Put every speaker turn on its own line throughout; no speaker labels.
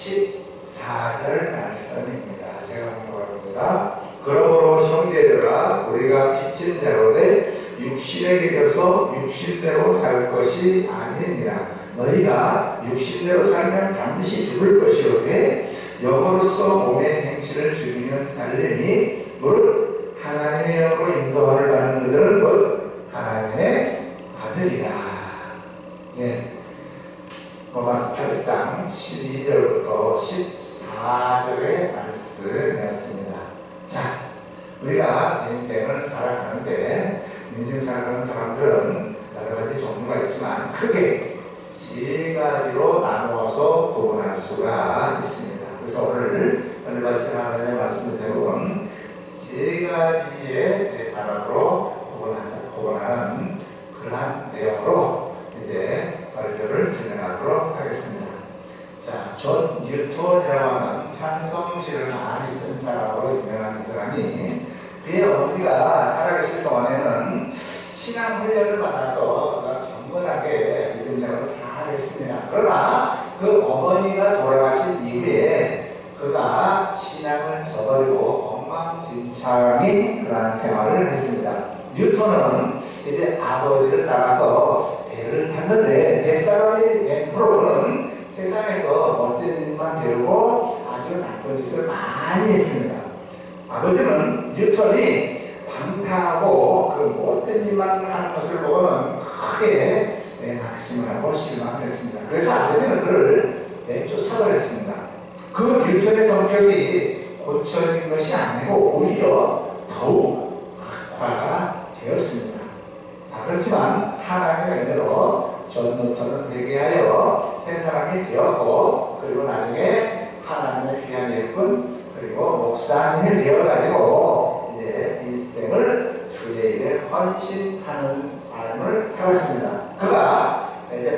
14절 말씀입니다. 제가 공부합니다. 그러므로 형제들아 우리가 빚진 대로되 육신에 기겨서 육신대로 살 것이 아니니라. 너희가 육신대로 살면 반드시 죽을 것이오되 영으로서 몸의 행실을 죽이면 살리니 무릇 하나님의 영으로 인도함을 받는 그들은 곧 하나님의 아들이라. 예. 로마서 8장 12절부터 14절의 말씀이었습니다. 자, 우리가 인생을 살아가는데 인생 살아가는 사람들은 여러 가지 종류가 있지만 크게 세 가지로 나누어서 구분할 수가 있습니다. 그래서 오늘 은혜받으신 하나님의 말씀을 대부분 세 가지의 사람으로 구분하는 그러한 내용으로 이제 설교를 진행하도록 하겠습니다. 자, 존 뉴턴이라고 하는 찬송시를 많이 쓴 사람으로 유명한 사람이 그의 어머니가 살아계실 동안에는 신앙 훈련을 받아서 그가 경건하게 믿음 생활을 잘 했습니다. 그러나 그 어머니가 돌아가신 이후에 그가 신앙을 저버리고 엉망진창인 그러한 생활을 했습니다. 뉴턴은 이제 아버지를 따라서 배를 탔는데 뱃사람이 된 프로는 세상에서 못된 일만 배우고 아주 나쁜 짓을 많이 했습니다. 아버지는 뉴턴이 방탕하고 그 못된 일만 하는 것을 보고는 크게 낙심을 하고 실망을 했습니다. 그래서 아버지는 그를 내쫓아버렸습니다. 그 뉴턴의 성격이 고쳐진 것이 아니고 오히려 더욱 악화가 되었습니다. 그렇지만 하나님의 은혜로 존 뉴턴은 회개하여 새 사람이 되었고 그리고 나중에 하나님의 귀한 일꾼 그리고 목사님이 되어가지고 이제 일생을 주의 일에 헌신하는 삶을 살았습니다. 그가 이제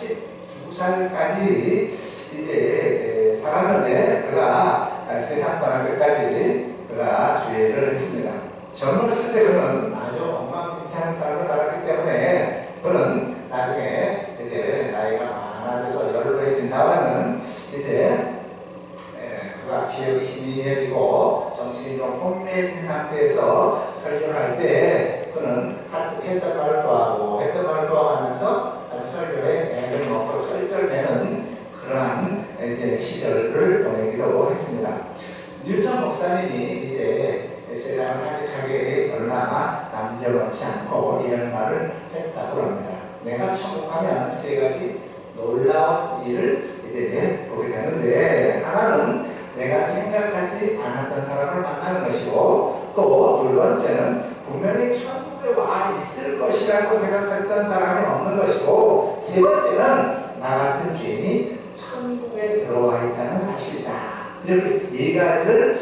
82살까지 이제 살았는데 그가 세상 떠날 때까지 그가 주의 일을 했습니다. 젊었을 때 그는 아주 엉망진창한 삶을 살았기 때문에 그는 나중에 이제 나이가 많아져서 연로해진 다음에는 이제 그가 기억이 희미해지고 정신이 좀 혼미해진 상태에서 설교를 할 때 그는 했던 말을 또 하고 했던 말을 또 하면서 설교에 애를 먹고 쩔쩔매는 그러한 이제 시절을 보내기도 했습니다. 뉴턴 목사님이 이제 세상을 하직하게 얼마 남지 않지 않고 이런 말을 했다고 합니다. 내가 천국 가면 세 가지 놀라운 일을 이제 보게 되는데 하나는 내가 생각하지 않았던 사람을 만나는 것이고 또 두 번째는 분명히 천국에 와 있을 것이라고 생각했던 사람이 없는 것이고 세 번째는 나 같은 죄인이 천국에 들어와 있다는 사실이다. 이렇게 세 가지를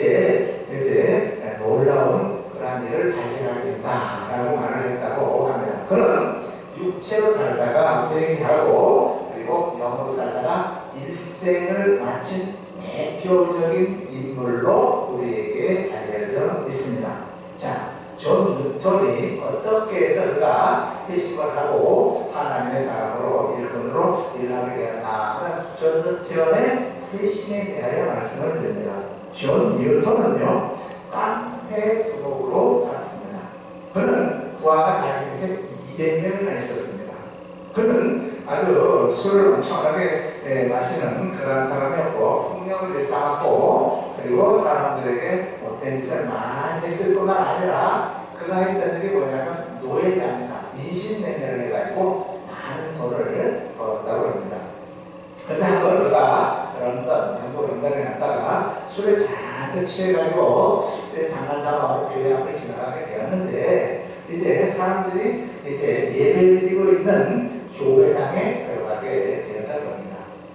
이제 놀라운 그러한 일을 발견하게 된다라고 말을 했다고 합니다. 그는 육체로 살다가 회개하고 그리고 영으로 살다가 일생을 마친 대표적인 인물로 우리에게 알려져 있습니다. 자, 존 뉴턴이 어떻게 해서 그가 회심을 하고 하나님의 사람으로 일꾼으로 일하게 되었나 하는 존 뉴턴의 회심에 대하여 말씀을 드립니다. 존 뉴턴은요 깡패 두목으로 살았습니다. 그는 부하가 자기 밑에 200명이나 있었습니다. 그는 아주 술을 엄청나게 마시는 그런 사람이었고 폭력을 일삼았고 그리고 사람들에게 못된 짓을 많이 했을 뿐만 아니라 그가 했던 일이 뭐냐면 노예 장사, 인신매매를 해가지고 많은 돈을 벌었다고 합니다. 그런데 한번 그가 영국 런던에 갔다가 술에 잔뜩 취해가지고 장난삼아 교회 앞을 지나가게 되었는데 이제 사람들이 이제 예배를 드리고 있는 교회당에 들어가게 되었다고 합니다.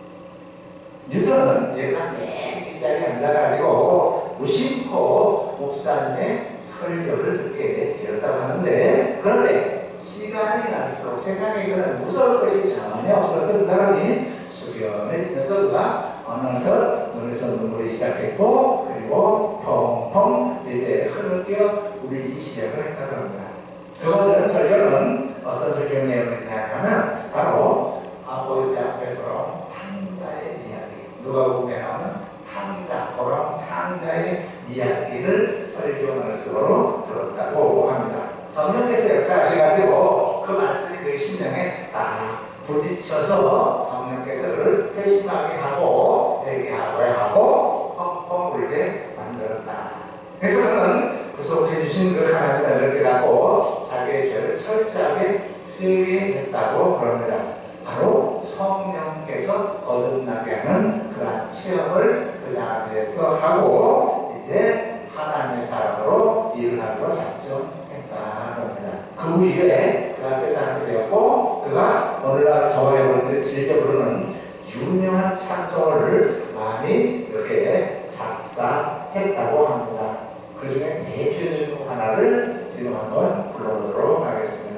뉴턴은 얘가 맨 뒷자리에 앉아가지고 무심코 목사님의 설교를 듣게 되었다고 하는데 그런데 시간이 갈수록 세상에 그는 무서울 것이 전혀 없었던 사람이 수련해지면서 그가 어느덧 눈에서 눈물이 시작했고 그리고 펑펑 이제 흐느껴 울기 시작을 했다고 합니다. 그가 들은 설교는 어떤 설교 내용이냐 하면 바로 아버지 앞에 돌아온 탕자의 이야기. 누가복음에 나오는 탕자, 돌아온 탕자의 이야기를 설교 말씀으로 들었다고 합니다. 성령께서 역사하셔가지고 그 말씀이 그 심령에 딱 부딪혀서 성령께서 그를 회심하게 하고 회개하게 하고 펑펑 울게 만들었다. 그래서 그는 구속해 주신 그 하나님의 은혜를 깨닫고 자기의 죄를 철저하게 회개했다고 그럽니다. 바로 성령께서 거듭나게 하는 그러한 체험을 그 자리에서 하고 이제 하나님의 사람으로 일을 하기로 작정했다 그럽니다. 그 후에 그가 새 사람이 되었고 그가 오늘날 저와 여러분들이 즐겨 부르는 유명한 찬송을 많이 이렇게 작사했다고 합니다. 그 중에 대표적인 곡 하나를 지금 한번 불러보도록 하겠습니다.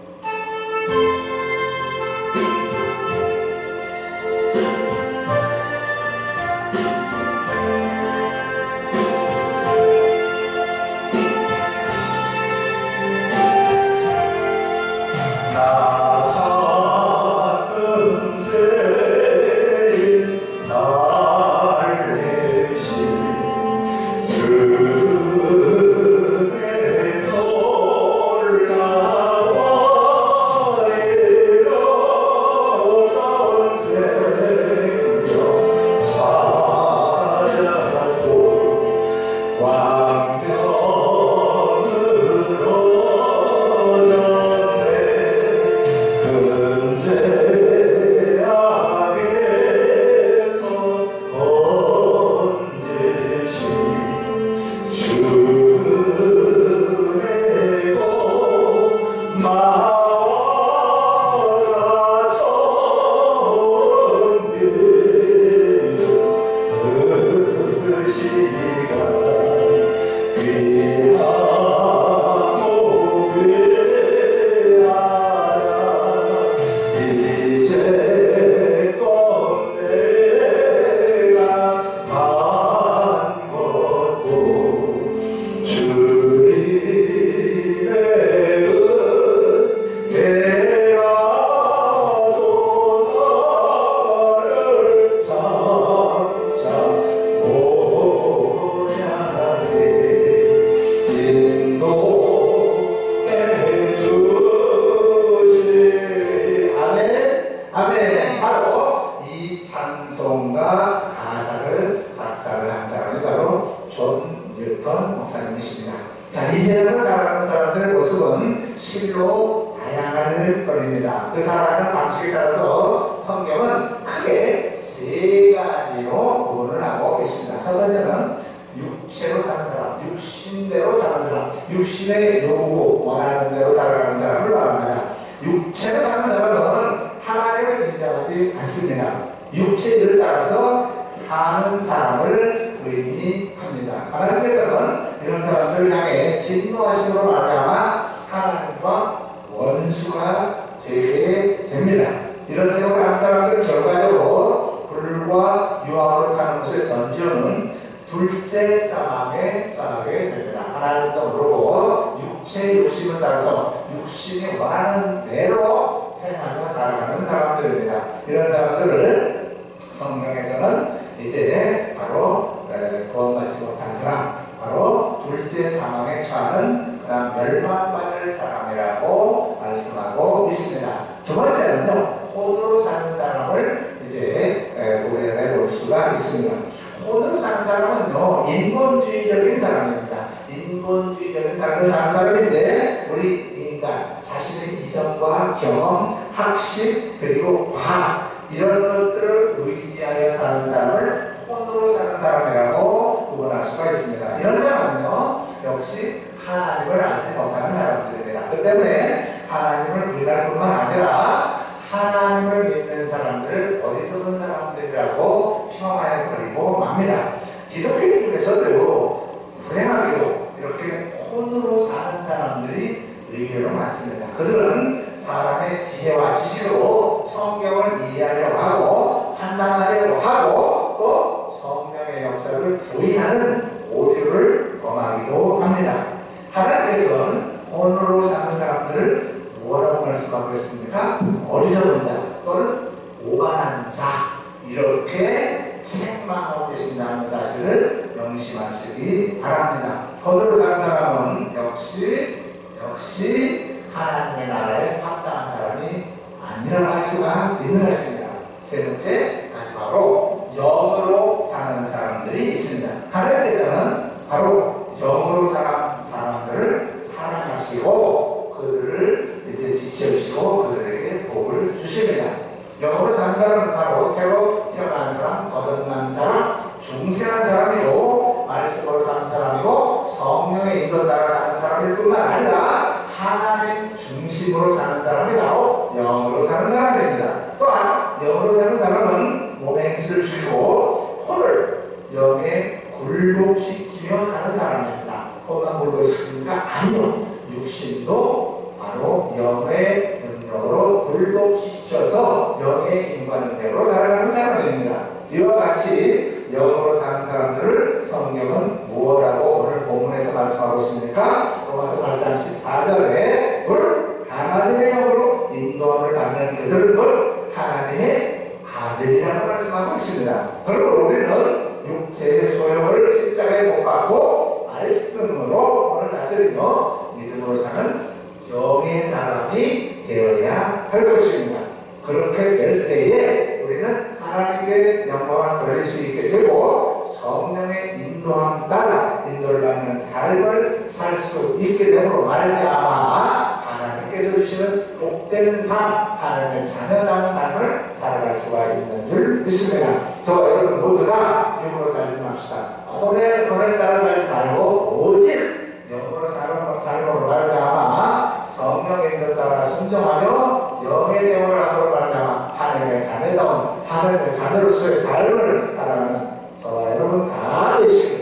육체를 따라서 사는 사람을 의미합니다. 하나님께서는 이런 사람들을 향해 진노하심으로 말미암아 하나님과 원수가 되게 됩니다. 이런 생각을 하는 사람들은 결과적으로 불과 유황으로 타는 곳에 던지어놓은 둘째 사망에 처하게 됩니다. 하나님도 모르고 육체의 욕심을 따라서 육신이 원하는 대로 행하며 살아가는 사람들입니다. 이런 사람들을 성경에서는 이제 바로 구원받지 못한 사람, 바로 둘째 사망에 처하는 그런 멸망받을 사람이라고 말씀하고 있습니다. 두 번째는요, 혼으로 사는 사람을 이제 고려해 볼 수가 있습니다. 혼으로 사는 사람은요, 인본주의적인 사람입니다. 인본주의적인 삶을 사는 사람인데, 우리 인간, 자신의 이성과 경험, 학식, 그리고 과학, 이런 것들을 의지하여 사는 사람을 혼으로 사는 사람이라고 구분할 수가 있습니다. 이런 사람은요, 역시 하나님을 알지 못하는 사람들입니다. 그 때문에 하나님을 부인할 뿐만 아니라 하나님을 믿는 사람들을 어리석은 사람들이라고 평하여버리고 맙니다. 기독교 중에서도 불행하게도 이렇게 혼으로 사는 사람들이 의외로 많습니다. 그들은 사람의 지혜와 지식으로 성경을 이해하려고 하고 판단하려고 하고 또 성령의 역사를 부인하는 오류를 범하기도 합니다. 하나님께서는 혼으로 사는 사람들을 뭐라고 말씀하고 있습니까? 어리석은 자 또는 오만한 자, 이렇게 하시기 바랍니다. 거들어 사는 사람은 역시 하나님의 나라에 합당한 사람이 아니라고 할 수가 있는 것입니다. 세 번째, 바로 영으로 사는 사람들이 있습니다. 하나님께서는 바로 영으로 사는 사람들을 사랑하시고 그들을 이제 지켜주시고 그들에게 복을 주십니다. 영으로 사는 사람은 바로 새로 태어난 사람, 거듭난 사람, 중생한 사람이고 말씀으로 사는 사람이고 성령의 인도 따라 사는 사람일 뿐만 아니라 하나님 중심으로 사는 사람이 바로 영으로 사는 사람입니다. 또한 영으로 사는 사람은 몸의 행실을 죽이고 혼을 영에 굴복시키며 사는 사람입니다. 혼만 굴복시키니까 아니요. 육신도 바로 영의 능력으로 굴복시켜서 영의 힘과 능력으로 살아가는 사람입니다. 이와 같이 영으로 사는 사람들을 성경은 무엇이라고 오늘 본문에서 말씀하고 있습니까? 로마서 8장 14절에 하나님의 영으로 인도함을 받는 그들은 하나님의 아들이라고 말씀하고 있습니다. 그리고 우리는 육체의 소욕을 십자가에 못 박고 말씀으로 오늘 다스리며 믿음으로 사는 영의 사람이 되어야 할 것입니다. 그렇게 될 때에 우리는 하나님께 영광을 돌릴 수 있게 되고 성령의 인도함 따라 인도를 받는 삶을 살 수 있게 되므로 말미암아 하나님께서 주시는 복되는 삶, 하나님의 자녀다운 삶을 살아갈 수가 있는 줄 믿습니다. 저 여러분 모두 다 영으로 살지 맙시다. 혼을 따라 살지 말고 오직 영으로 삶으로 말미암아 성령의 인도를 따라 순종하며 영의 생활을 하도록 말미암아 하나님의 자녀다운 하나님의 자녀로서의 삶을 살아가는 저와 여러분 다 되시길